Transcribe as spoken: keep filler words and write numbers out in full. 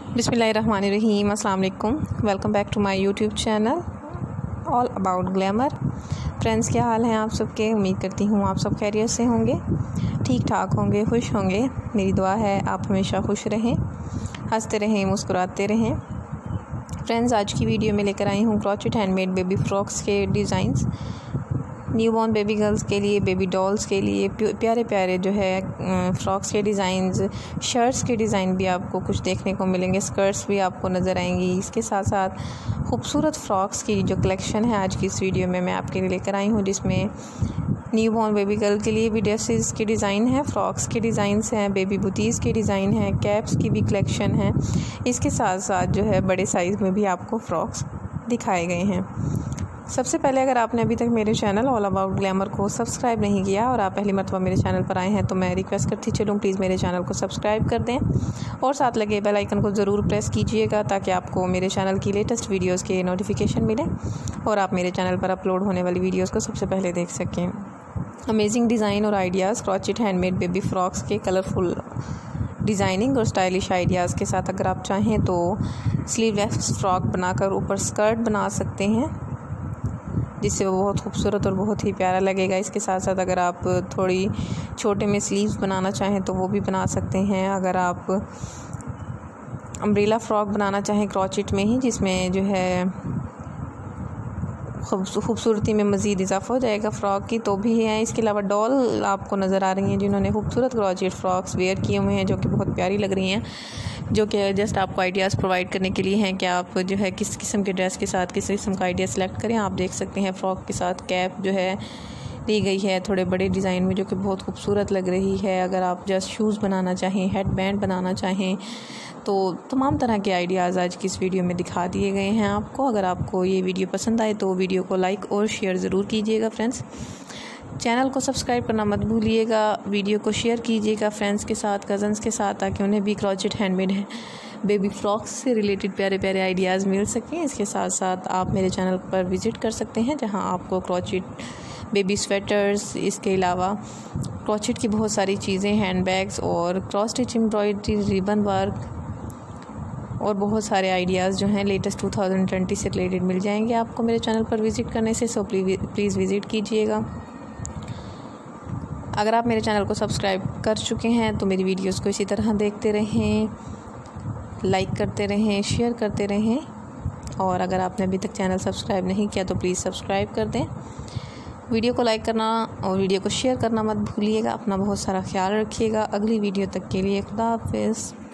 बिस्मिल्लाहिर्रहमानिर्रहीम, अस्सलाम वालेकुम। Welcome back to my YouTube channel all about glamour. Friends, क्या हाल हैं आप सबके? उम्मीद करती हूँ आप सब खैरियत से होंगे, ठीक ठाक होंगे, खुश होंगे। मेरी दुआ है आप हमेशा खुश रहें, हंसते रहें, मुस्कुराते रहें। फ्रेंड्स, आज की वीडियो में लेकर आई हूँ क्रोचेट हैंडमेड बेबी फ्रॉक्स के डिज़ाइंस। न्यूबॉर्न बेबी गर्ल्स के लिए, बेबी डॉल्स के लिए प्यारे प्यारे जो है फ्रॉक्स के डिज़ाइंस, शर्ट्स के डिज़ाइन भी आपको कुछ देखने को मिलेंगे, स्कर्ट्स भी आपको नज़र आएंगी। इसके साथ साथ खूबसूरत फ्रॉक्स की जो कलेक्शन है आज की इस वीडियो में मैं आपके लिए लेकर आई हूँ, जिसमें न्यूबॉर्न बेबी गर्ल के लिए भी ड्रेसेस के डिज़ाइन है, फ्रॉक्स के डिज़ाइंस हैं, बेबी बुटीज़ के डिज़ाइन हैं, कैप्स की भी कलेक्शन है। इसके साथ साथ जो है बड़े साइज़ में भी आपको फ्रॉक्स दिखाए गए हैं। सबसे पहले, अगर आपने अभी तक मेरे चैनल ऑल अबाउट ग्लैमर को सब्सक्राइब नहीं किया और आप पहली मरतबा मेरे चैनल पर आए हैं, तो मैं रिक्वेस्ट करती चलूँ प्लीज़ मेरे चैनल को सब्सक्राइब कर दें और साथ लगे बेल आइकन को ज़रूर प्रेस कीजिएगा, ताकि आपको मेरे चैनल की लेटेस्ट वीडियोज़ के नोटिफिकेशन मिले और आप मेरे चैनल पर अपलोड होने वाली वीडियोज़ को सबसे पहले देख सकें। अमेजिंग डिज़ाइन और ideas crochet handmade baby frocks के कलरफुल डिज़ाइनिंग और स्टाइलिश आइडियाज़ के साथ अगर आप चाहें तो स्लीवलेस फ्रॉक बनाकर ऊपर स्कर्ट बना सकते हैं, जिससे वो बहुत खूबसूरत और बहुत ही प्यारा लगेगा। इसके साथ साथ अगर आप थोड़ी छोटे में स्लीव्स बनाना चाहें तो वो भी बना सकते हैं। अगर आप अम्ब्रेला फ्रॉक बनाना चाहें क्रोचेट में ही, जिसमें जो है खूबसूरती में मज़ीद इजाफा हो जाएगा फ़्रॉक की, तो भी है। इसके अलावा डॉल आपको नज़र आ रही हैं जिन्होंने खूबसूरत क्रोचेट फ्रॉक्स वेयर किए हुए हैं, जो कि बहुत प्यारी लग रही हैं, जो कि जस्ट आपको आइडियाज़ प्रोवाइड करने के लिए हैं कि आप जो है किस किस्म के ड्रेस के साथ किस किस्म का आइडिया सेलेक्ट करें। आप देख सकते हैं फ़्रॉक के साथ कैप जो है दी गई है थोड़े बड़े डिज़ाइन में, जो कि बहुत खूबसूरत लग रही है। अगर आप जस्ट शूज़ बनाना चाहें, हेड बैंड बनाना चाहें, तो तमाम तरह के आइडियाज़ आज की इस वीडियो में दिखा दिए गए हैं आपको। अगर आपको ये वीडियो पसंद आए तो वीडियो को लाइक और शेयर ज़रूर कीजिएगा। फ्रेंड्स, चैनल को सब्सक्राइब करना मत भूलिएगा, वीडियो को शेयर कीजिएगा फ्रेंड्स के साथ, कज़न्स के साथ, ताकि उन्हें भी क्रोचेट हैंडमेड है बेबी फ्रॉक्स से रिलेटेड प्यारे प्यारे आइडियाज़ मिल सकें। इसके साथ साथ आप मेरे चैनल पर विज़िट कर सकते हैं, जहां आपको क्रोचेट बेबी स्वेटर्स, इसके अलावा क्रोचेट की बहुत सारी चीज़ें, हैंड बैग्स और cross stitch embroidery, ribbon work और बहुत सारे आइडियाज़ जो हैं लेटेस्ट टू थाउजेंड ट्वेंटी से रिलेटेड मिल जाएंगे आपको मेरे चैनल पर विज़िट करने से। सो प्लीज़ विज़िट कीजिएगा। अगर आप मेरे चैनल को सब्सक्राइब कर चुके हैं तो मेरी वीडियोस को इसी तरह देखते रहें, लाइक करते रहें, शेयर करते रहें, और अगर आपने अभी तक चैनल सब्सक्राइब नहीं किया तो प्लीज़ सब्सक्राइब कर दें। वीडियो को लाइक करना और वीडियो को शेयर करना मत भूलिएगा। अपना बहुत सारा ख्याल रखिएगा। अगली वीडियो तक के लिए खुदा हाफिज़।